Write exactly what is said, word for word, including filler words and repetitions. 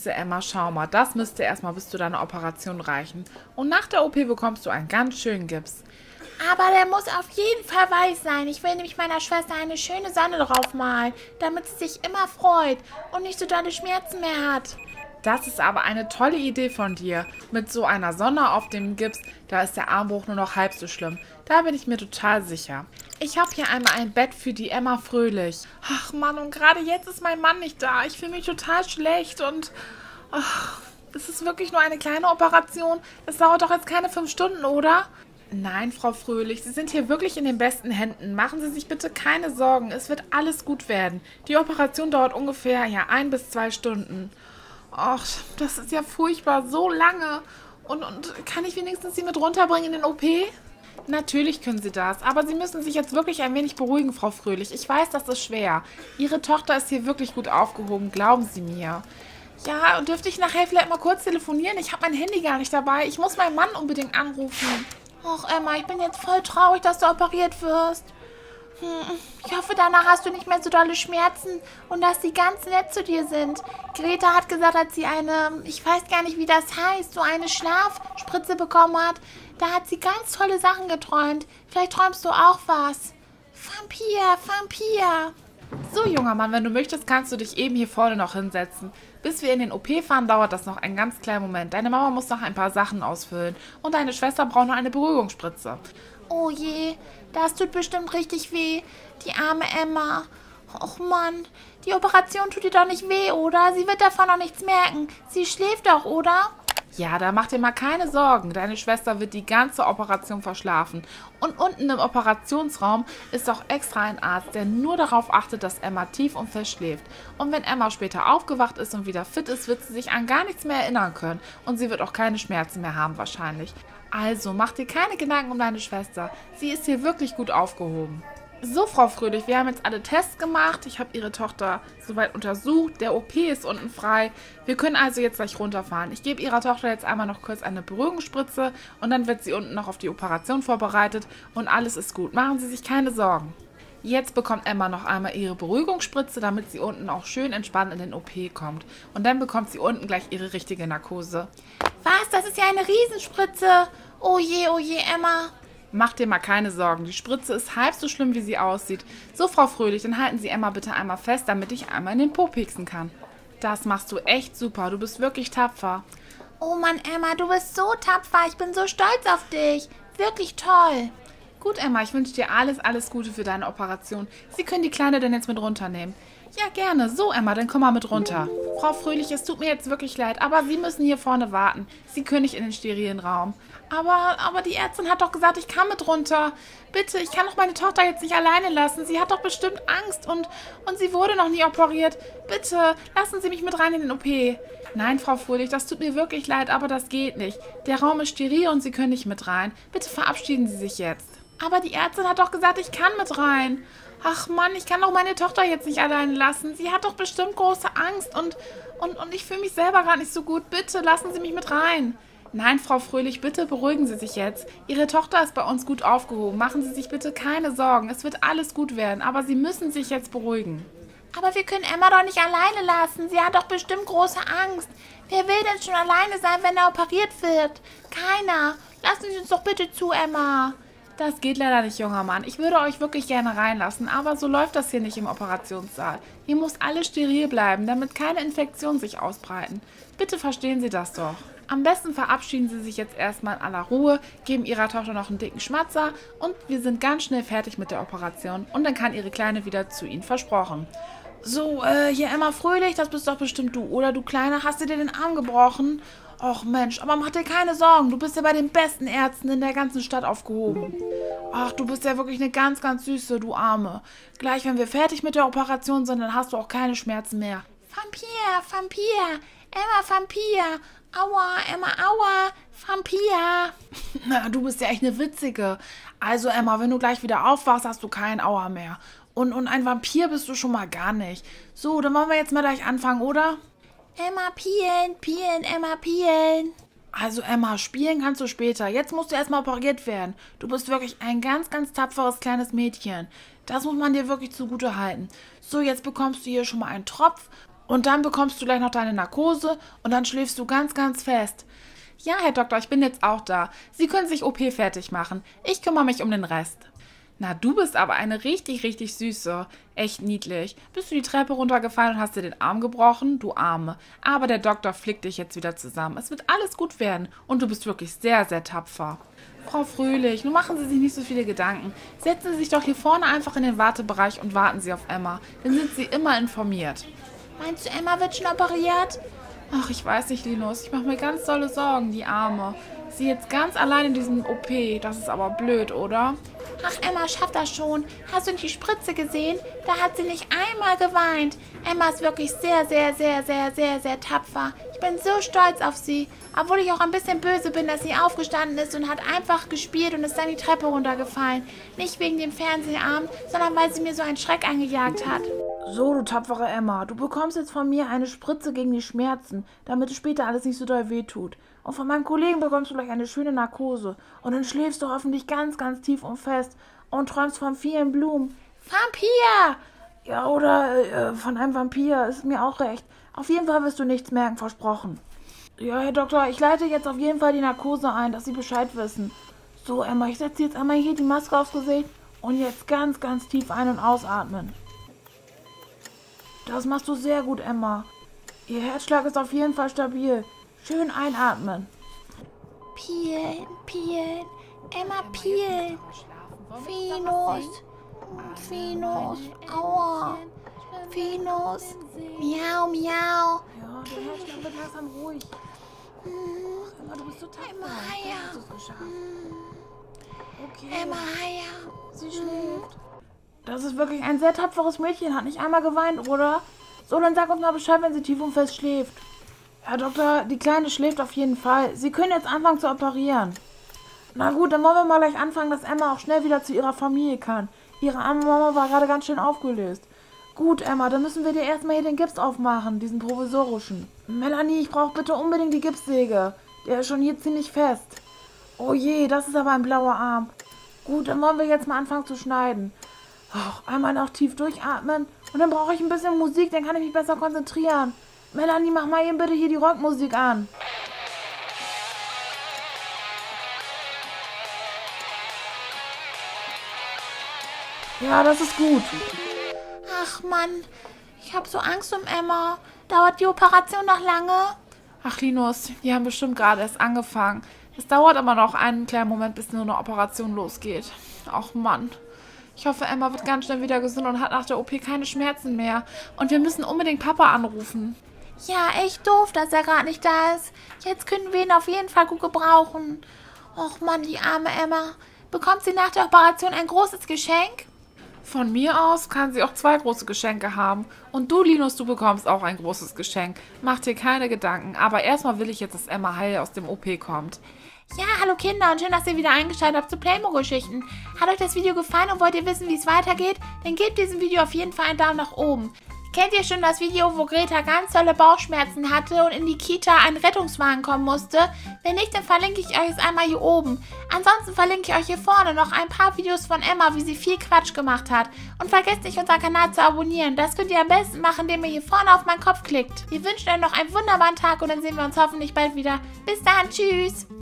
Spritze, Emma, schau mal, das müsste erstmal bis zu deiner Operation reichen. Und nach der O P bekommst du einen ganz schönen Gips. Aber der muss auf jeden Fall weiß sein. Ich will nämlich meiner Schwester eine schöne Sonne drauf malen, damit sie sich immer freut und nicht so dolle Schmerzen mehr hat. Das ist aber eine tolle Idee von dir. Mit so einer Sonne auf dem Gips, da ist der Armbruch nur noch halb so schlimm. Da bin ich mir total sicher. Ich habe hier einmal ein Bett für die Emma Fröhlich. Ach Mann, und gerade jetzt ist mein Mann nicht da. Ich fühle mich total schlecht und... Ach, das ist wirklich nur eine kleine Operation. Das dauert doch jetzt keine fünf Stunden, oder? Nein, Frau Fröhlich, Sie sind hier wirklich in den besten Händen. Machen Sie sich bitte keine Sorgen. Es wird alles gut werden. Die Operation dauert ungefähr ja ein bis zwei Stunden. Ach, das ist ja furchtbar, so lange. Und, und kann ich wenigstens Sie mit runterbringen in den O P? Natürlich können Sie das, aber Sie müssen sich jetzt wirklich ein wenig beruhigen, Frau Fröhlich. Ich weiß, das ist schwer. Ihre Tochter ist hier wirklich gut aufgehoben, glauben Sie mir. Ja, und dürfte ich nachher vielleicht mal kurz telefonieren? Ich habe mein Handy gar nicht dabei. Ich muss meinen Mann unbedingt anrufen. Ach Emma, ich bin jetzt voll traurig, dass du operiert wirst. Hm, ich hoffe, danach hast du nicht mehr so dolle Schmerzen und dass sie ganz nett zu dir sind. Greta hat gesagt, als sie eine, ich weiß gar nicht, wie das heißt, so eine Schlafspritze bekommen hat, da hat sie ganz tolle Sachen geträumt. Vielleicht träumst du auch was. Vampir, Vampir. So, junger Mann, wenn du möchtest, kannst du dich eben hier vorne noch hinsetzen. Bis wir in den O P fahren, dauert das noch einen ganz kleinen Moment. Deine Mama muss noch ein paar Sachen ausfüllen. Und deine Schwester braucht noch eine Beruhigungsspritze. Oh je, das tut bestimmt richtig weh. Die arme Emma. Och Mann, die Operation tut ihr doch nicht weh, oder? Sie wird davon noch nichts merken. Sie schläft doch, oder? Ja, da mach dir mal keine Sorgen. Deine Schwester wird die ganze Operation verschlafen. Und unten im Operationsraum ist auch extra ein Arzt, der nur darauf achtet, dass Emma tief und fest schläft. Und wenn Emma später aufgewacht ist und wieder fit ist, wird sie sich an gar nichts mehr erinnern können. Und sie wird auch keine Schmerzen mehr haben wahrscheinlich. Also, mach dir keine Gedanken um deine Schwester. Sie ist hier wirklich gut aufgehoben. So, Frau Fröhlich, wir haben jetzt alle Tests gemacht. Ich habe Ihre Tochter soweit untersucht. Der O P ist unten frei. Wir können also jetzt gleich runterfahren. Ich gebe Ihrer Tochter jetzt einmal noch kurz eine Beruhigungsspritze und dann wird sie unten noch auf die Operation vorbereitet und alles ist gut. Machen Sie sich keine Sorgen. Jetzt bekommt Emma noch einmal ihre Beruhigungsspritze, damit sie unten auch schön entspannt in den O P kommt. Und dann bekommt sie unten gleich ihre richtige Narkose. Was? Das ist ja eine Riesenspritze. Oh je, oh je, Emma. Mach dir mal keine Sorgen, die Spritze ist halb so schlimm, wie sie aussieht. So, Frau Fröhlich, dann halten Sie Emma bitte einmal fest, damit ich einmal in den Po pieksen kann. Das machst du echt super, du bist wirklich tapfer. Oh Mann, Emma, du bist so tapfer, ich bin so stolz auf dich. Wirklich toll. Gut, Emma, ich wünsche dir alles, alles Gute für deine Operation. Sie können die Kleine denn jetzt mit runternehmen. Ja, gerne. So, Emma, dann komm mal mit runter. Frau Fröhlich, es tut mir jetzt wirklich leid, aber Sie müssen hier vorne warten. Sie können nicht in den sterilen Raum. Aber, aber die Ärztin hat doch gesagt, ich kann mit runter. Bitte, ich kann doch meine Tochter jetzt nicht alleine lassen. Sie hat doch bestimmt Angst und, und sie wurde noch nie operiert. Bitte, lassen Sie mich mit rein in den O P. Nein, Frau Fröhlich, das tut mir wirklich leid, aber das geht nicht. Der Raum ist steril und Sie können nicht mit rein. Bitte verabschieden Sie sich jetzt. Aber die Ärztin hat doch gesagt, ich kann mit rein. Ach Mann, ich kann doch meine Tochter jetzt nicht alleine lassen. Sie hat doch bestimmt große Angst und, und, und ich fühle mich selber gar nicht so gut. Bitte, lassen Sie mich mit rein. Nein, Frau Fröhlich, bitte beruhigen Sie sich jetzt. Ihre Tochter ist bei uns gut aufgehoben. Machen Sie sich bitte keine Sorgen. Es wird alles gut werden, aber Sie müssen sich jetzt beruhigen. Aber wir können Emma doch nicht alleine lassen. Sie hat doch bestimmt große Angst. Wer will denn schon alleine sein, wenn er operiert wird? Keiner. Lassen Sie uns doch bitte zu, Emma. Das geht leider nicht, junger Mann. Ich würde euch wirklich gerne reinlassen, aber so läuft das hier nicht im Operationssaal. Hier muss alles steril bleiben, damit keine Infektionen sich ausbreiten. Bitte verstehen Sie das doch. Am besten verabschieden Sie sich jetzt erstmal in aller Ruhe, geben Ihrer Tochter noch einen dicken Schmatzer und wir sind ganz schnell fertig mit der Operation und dann kann Ihre Kleine wieder zu Ihnen, versprochen. So, äh, hier Emma Fröhlich, das bist doch bestimmt du, oder du Kleine, hast du dir den Arm gebrochen? Och Mensch, aber mach dir keine Sorgen, du bist ja bei den besten Ärzten in der ganzen Stadt aufgehoben. Ach, du bist ja wirklich eine ganz, ganz süße, du Arme. Gleich, wenn wir fertig mit der Operation sind, dann hast du auch keine Schmerzen mehr. Vampir, Vampir, Emma Vampir. Aua, Emma, aua, Vampir. Na, du bist ja echt eine Witzige. Also Emma, wenn du gleich wieder aufwachst, hast du keinen Aua mehr. Und, und ein Vampir bist du schon mal gar nicht. So, dann wollen wir jetzt mal gleich anfangen, oder? Emma, pielen, pielen, Emma, pielen. Also Emma, spielen kannst du später. Jetzt musst du erstmal operiert werden. Du bist wirklich ein ganz, ganz tapferes kleines Mädchen. Das muss man dir wirklich zugute halten. So, jetzt bekommst du hier schon mal einen Tropf Und dann bekommst du gleich noch deine Narkose und dann schläfst du ganz, ganz fest. Ja, Herr Doktor, ich bin jetzt auch da. Sie können sich O P fertig machen. Ich kümmere mich um den Rest. Na, du bist aber eine richtig, richtig süße. Echt niedlich. Bist du die Treppe runtergefallen und hast dir den Arm gebrochen? Du Arme. Aber der Doktor flickt dich jetzt wieder zusammen. Es wird alles gut werden. Und du bist wirklich sehr, sehr tapfer. Frau Fröhlich, nun machen Sie sich nicht so viele Gedanken. Setzen Sie sich doch hier vorne einfach in den Wartebereich und warten Sie auf Emma. Dann sind Sie immer informiert. Meinst du, Emma wird schon operiert? Ach, ich weiß nicht, Linus. Ich mache mir ganz dolle Sorgen, die Arme. Sie jetzt ganz allein in diesem O P. Das ist aber blöd, oder? Ach, Emma schafft das schon. Hast du nicht die Spritze gesehen? Da hat sie nicht einmal geweint. Emma ist wirklich sehr, sehr, sehr, sehr, sehr, sehr tapfer. Ich bin so stolz auf sie. Obwohl ich auch ein bisschen böse bin, dass sie aufgestanden ist und hat einfach gespielt und ist dann die Treppe runtergefallen. Nicht wegen dem Fernsehabend, sondern weil sie mir so einen Schreck angejagt hat. So, du tapfere Emma, du bekommst jetzt von mir eine Spritze gegen die Schmerzen, damit es später alles nicht so doll wehtut. Und von meinem Kollegen bekommst du gleich eine schöne Narkose. Und dann schläfst du hoffentlich ganz, ganz tief und fest und träumst von vielen Blumen. Vampir! Ja, oder äh, von einem Vampir, ist mir auch recht. Auf jeden Fall wirst du nichts merken, versprochen. Ja, Herr Doktor, ich leite jetzt auf jeden Fall die Narkose ein, dass Sie Bescheid wissen. So, Emma, ich setze jetzt einmal hier die Maske aufs Gesicht und jetzt ganz, ganz tief ein- und ausatmen. Das machst du sehr gut, Emma. Ihr Herzschlag ist auf jeden Fall stabil. Schön einatmen. Pielen, pielen, Emma pielen. Finus, Finus, aua. Finus, miau, miau. Ja, der Herzschlag wird langsam ruhig. Hm. Ach, Emma, du bist so tapfer. Emma, Du ja. hast es geschafft. Okay. Emma, ja. Sie schläft. Das ist wirklich ein sehr tapferes Mädchen. Hat nicht einmal geweint, oder? So, dann sag uns mal Bescheid, wenn sie tief und fest schläft. Herr Doktor, die Kleine schläft auf jeden Fall. Sie können jetzt anfangen zu operieren. Na gut, dann wollen wir mal gleich anfangen, dass Emma auch schnell wieder zu ihrer Familie kann. Ihre arme Mama war gerade ganz schön aufgelöst. Gut, Emma, dann müssen wir dir erstmal hier den Gips aufmachen, diesen provisorischen. Melanie, ich brauche bitte unbedingt die Gipssäge. Der ist schon hier ziemlich fest. Oh je, das ist aber ein blauer Arm. Gut, dann wollen wir jetzt mal anfangen zu schneiden. Oh, einmal noch tief durchatmen und dann brauche ich ein bisschen Musik, dann kann ich mich besser konzentrieren. Melanie, mach mal eben bitte hier die Rockmusik an. Ja, das ist gut. Ach Mann, ich habe so Angst um Emma. Dauert die Operation noch lange? Ach, Linus, die haben bestimmt gerade erst angefangen. Es dauert aber noch einen kleinen Moment, bis nur eine Operation losgeht. Ach Mann. Ich hoffe, Emma wird ganz schnell wieder gesund und hat nach der O P keine Schmerzen mehr. Und wir müssen unbedingt Papa anrufen. Ja, echt doof, dass er gerade nicht da ist. Jetzt können wir ihn auf jeden Fall gut gebrauchen. Och Mann, die arme Emma. Bekommt sie nach der Operation ein großes Geschenk? Von mir aus kann sie auch zwei große Geschenke haben. Und du, Linus, du bekommst auch ein großes Geschenk. Mach dir keine Gedanken. Aber erstmal will ich jetzt, dass Emma heil aus dem O P kommt. Ja, hallo Kinder und schön, dass ihr wieder eingeschaltet habt zu Playmo-Geschichten. Hat euch das Video gefallen und wollt ihr wissen, wie es weitergeht? Dann gebt diesem Video auf jeden Fall einen Daumen nach oben. Kennt ihr schon das Video, wo Greta ganz tolle Bauchschmerzen hatte und in die Kita ein Rettungswagen kommen musste? Wenn nicht, dann verlinke ich euch es einmal hier oben. Ansonsten verlinke ich euch hier vorne noch ein paar Videos von Emma, wie sie viel Quatsch gemacht hat. Und vergesst nicht, unseren Kanal zu abonnieren. Das könnt ihr am besten machen, indem ihr hier vorne auf meinen Kopf klickt. Wir wünschen euch noch einen wunderbaren Tag und dann sehen wir uns hoffentlich bald wieder. Bis dann, tschüss!